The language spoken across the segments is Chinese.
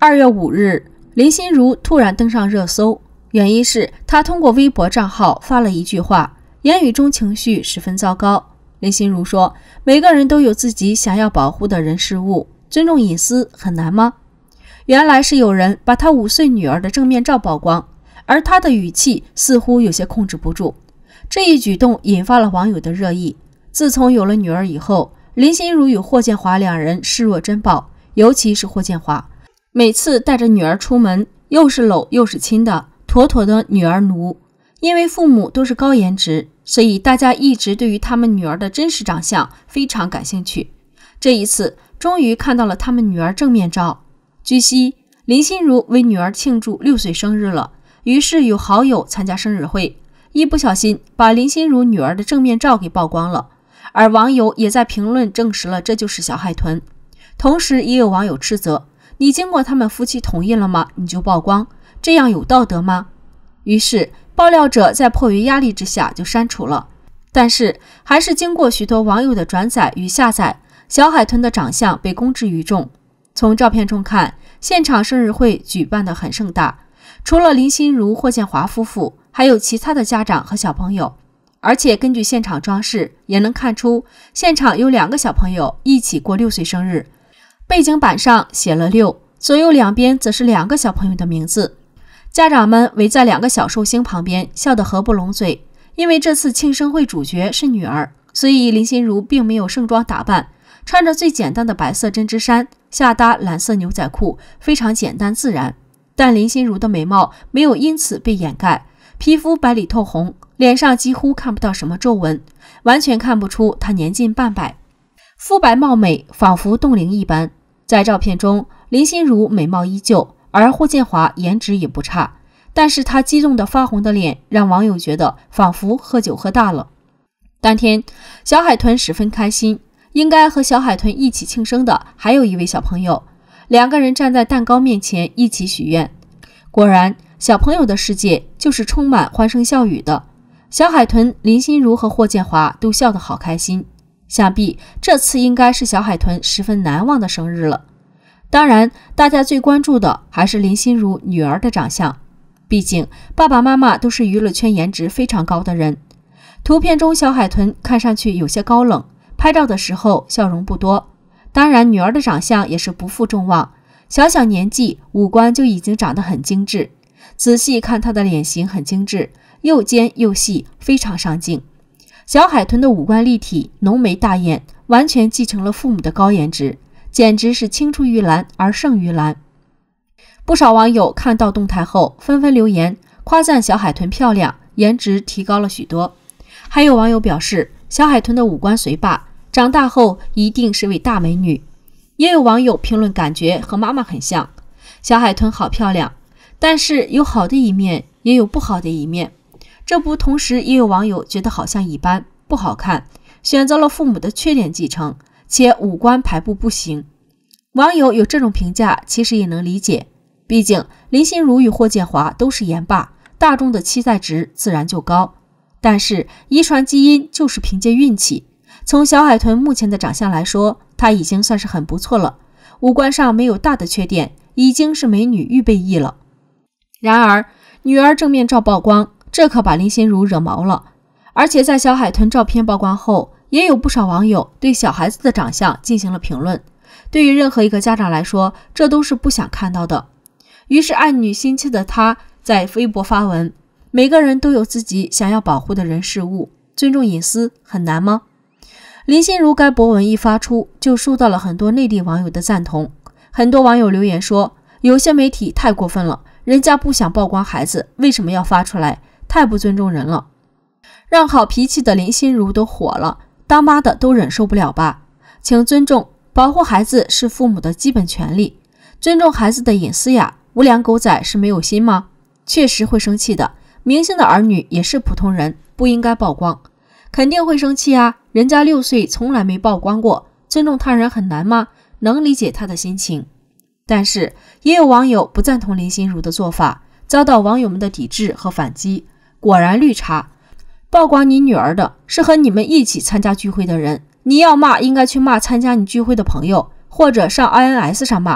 2月5日，林心如突然登上热搜，原因是她通过微博账号发了一句话，言语中情绪十分糟糕。林心如说，每个人都有自己想要保护的人事物，尊重隐私很难吗？原来是有人把她5岁女儿的正面照曝光，而她的语气似乎有些控制不住。这一举动引发了网友的热议。自从有了女儿以后，林心如与霍建华两人视若珍宝，尤其是霍建华，每次带着女儿出门，又是搂又是亲的，妥妥的女儿奴。因为父母都是高颜值，所以大家一直对于他们女儿的真实长相非常感兴趣。这一次终于看到了他们女儿正面照。据悉，林心如为女儿庆祝6岁生日了，于是有好友参加生日会，一不小心把林心如女儿的正面照给曝光了，而网友也在评论证实了这就是小海豚。同时也有网友斥责，你经过他们夫妻同意了吗？你就曝光，这样有道德吗？于是爆料者在迫于压力之下就删除了，但是还是经过许多网友的转载与下载，小海豚的长相被公之于众。从照片中看，现场生日会举办得很盛大，除了林心如、霍建华夫妇，还有其他的家长和小朋友。而且根据现场装饰也能看出，现场有2个小朋友一起过6岁生日，背景板上写了6，左右两边则是2个小朋友的名字。家长们围在2个小寿星旁边，笑得合不拢嘴。因为这次庆生会主角是女儿，所以林心如并没有盛装打扮，穿着最简单的白色针织衫，下搭蓝色牛仔裤，非常简单自然。但林心如的美貌没有因此被掩盖，皮肤白里透红，脸上几乎看不到什么皱纹，完全看不出她年近半百，肤白貌美，仿佛冻龄一般。在照片中，林心如美貌依旧，而霍建华颜值也不差，但是他激动的发红的脸让网友觉得仿佛喝酒喝大了。当天，小海豚十分开心，应该和小海豚一起庆生的还有一位小朋友，2个人站在蛋糕面前一起许愿。果然，小朋友的世界就是充满欢声笑语的。小海豚、林心如和霍建华都笑得好开心，想必这次应该是小海豚十分难忘的生日了。当然，大家最关注的还是林心如女儿的长相，毕竟爸爸妈妈都是娱乐圈颜值非常高的人。图片中小海豚看上去有些高冷，拍照的时候笑容不多。当然，女儿的长相也是不负众望，小小年纪五官就已经长得很精致，仔细看她的脸型很精致，又尖又细，非常上镜。小海豚的五官立体，浓眉大眼，完全继承了父母的高颜值，简直是青出于蓝而胜于蓝。不少网友看到动态后纷纷留言夸赞小海豚漂亮，颜值提高了许多。还有网友表示，小海豚的五官随霸，长大后一定是位大美女。也有网友评论感觉和妈妈很像，小海豚好漂亮，但是有好的一面，也有不好的一面。这不，同时也有网友觉得好像一般，不好看，选择了父母的缺点继承，且五官排布不行。网友有这种评价其实也能理解，毕竟林心如与霍建华都是颜霸，大众的期待值自然就高。但是遗传基因就是凭借运气，从小海豚目前的长相来说，她已经算是很不错了，五官上没有大的缺点，已经是美女预备役了。然而女儿正面照曝光，这可把林心如惹毛了。而且在小海豚照片曝光后，也有不少网友对小孩子的长相进行了评论，对于任何一个家长来说，这都是不想看到的。于是爱女心切的她在微博发文，每个人都有自己想要保护的人事物，尊重隐私很难吗？林心如该博文一发出，就受到了很多内地网友的赞同。很多网友留言说，有些媒体太过分了，人家不想曝光孩子，为什么要发出来？太不尊重人了。让好脾气的林心如都火了，当妈的都忍受不了吧？请尊重，保护孩子是父母的基本权利，尊重孩子的隐私呀，无良狗仔是没有心吗？确实会生气的，明星的儿女也是普通人，不应该曝光。肯定会生气啊，人家6岁从来没曝光过，尊重他人很难吗？能理解他的心情。但是也有网友不赞同林心如的做法，遭到网友们的抵制和反击。果然绿茶，曝光你女儿的是和你们一起参加聚会的人，你要骂应该去骂参加你聚会的朋友，或者上 INS 上骂，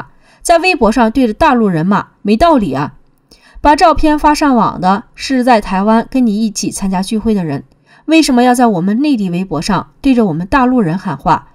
在微博上对着大陆人骂，没道理啊！把照片发上网的是在台湾跟你一起参加聚会的人，为什么要在我们内地微博上对着我们大陆人喊话？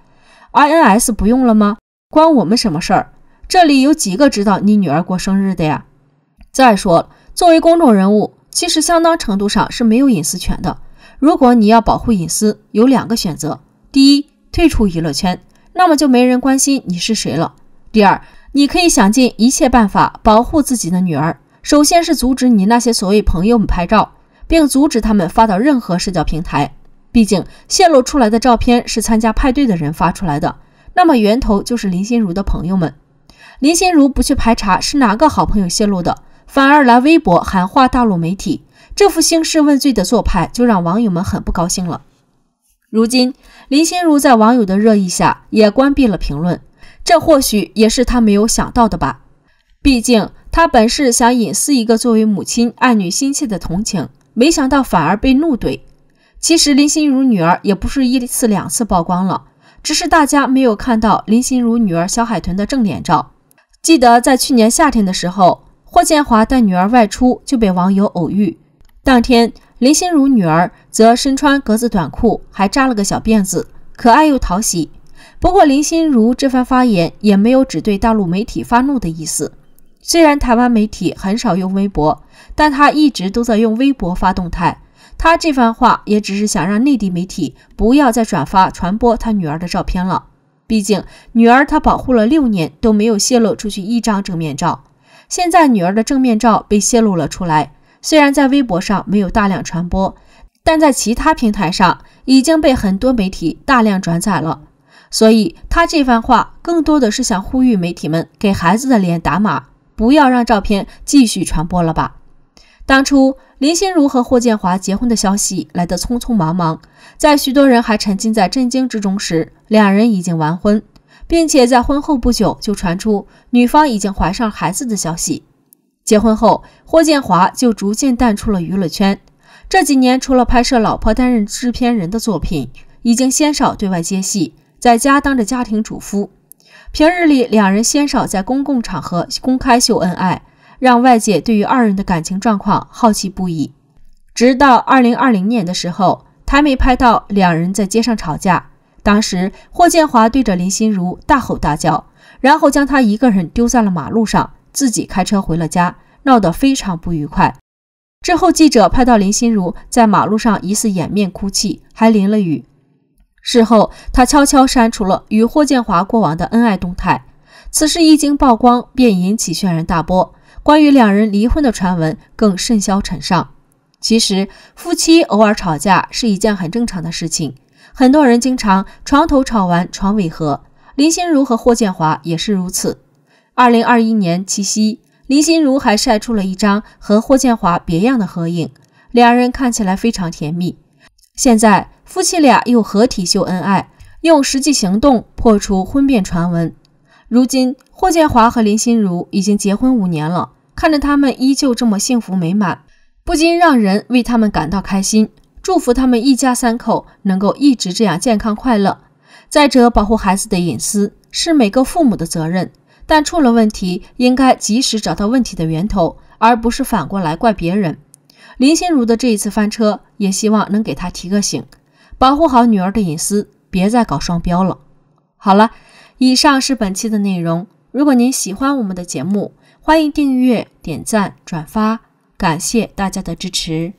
INS 不用了吗？关我们什么事儿？这里有几个知道你女儿过生日的呀？再说了，作为公众人物，其实相当程度上是没有隐私权的。如果你要保护隐私，有2个选择：第一，退出娱乐圈，那么就没人关心你是谁了；第二，你可以想尽一切办法保护自己的女儿。首先是阻止你那些所谓朋友们拍照，并阻止他们发到任何社交平台。毕竟泄露出来的照片是参加派对的人发出来的，那么源头就是林心如的朋友们。林心如不去排查是哪个好朋友泄露的，反而来微博喊话大陆媒体，这副兴师问罪的做派就让网友们很不高兴了。如今林心如在网友的热议下也关闭了评论，这或许也是她没有想到的吧。毕竟她本是想隐私一个作为母亲爱女心切的同情，没想到反而被怒怼。其实林心如女儿也不是1次2次曝光了，只是大家没有看到林心如女儿小海豚的正脸照。记得在去年夏天的时候，霍建华带女儿外出就被网友偶遇，当天林心如女儿则身穿格子短裤，还扎了个小辫子，可爱又讨喜。不过林心如这番发言也没有只对大陆媒体发怒的意思。虽然台湾媒体很少用微博，但她一直都在用微博发动态。她这番话也只是想让内地媒体不要再转发传播她女儿的照片了。毕竟女儿她保护了6年都没有泄露出去1张正面照，现在女儿的正面照被泄露了出来，虽然在微博上没有大量传播，但在其他平台上已经被很多媒体大量转载了。所以她这番话更多的是想呼吁媒体们给孩子的脸打码，不要让照片继续传播了吧。当初林心如和霍建华结婚的消息来得匆匆忙忙，在许多人还沉浸在震惊之中时，2人已经完婚，并且在婚后不久就传出女方已经怀上孩子的消息。结婚后，霍建华就逐渐淡出了娱乐圈，这几年除了拍摄老婆担任制片人的作品，已经鲜少对外接戏，在家当着家庭主妇。平日里2人鲜少在公共场合公开秀恩爱，让外界对于2人的感情状况好奇不已。直到2020年的时候，台媒拍到2人在街上吵架，当时霍建华对着林心如大吼大叫，然后将她一个人丢在了马路上，自己开车回了家，闹得非常不愉快。之后记者拍到林心如在马路上疑似掩面哭泣，还淋了雨。事后她悄悄删除了与霍建华过往的恩爱动态，此事一经曝光便引起轩然大波，关于2人离婚的传闻更甚嚣尘上。其实夫妻偶尔吵架是一件很正常的事情，很多人经常床头吵完床尾和，林心如和霍建华也是如此。2021年七夕，林心如还晒出了一张和霍建华别样的合影，2人看起来非常甜蜜。现在夫妻俩又合体秀恩爱，用实际行动破除婚变传闻。如今霍建华和林心如已经结婚5年了，看着他们依旧这么幸福美满，不禁让人为他们感到开心，祝福他们一家3口能够一直这样健康快乐。再者，保护孩子的隐私是每个父母的责任，但出了问题应该及时找到问题的源头，而不是反过来怪别人。林心如的这一次翻车，也希望能给她提个醒，保护好女儿的隐私，别再搞双标了。好了，以上是本期的内容。如果您喜欢我们的节目，欢迎订阅、点赞、转发，感谢大家的支持。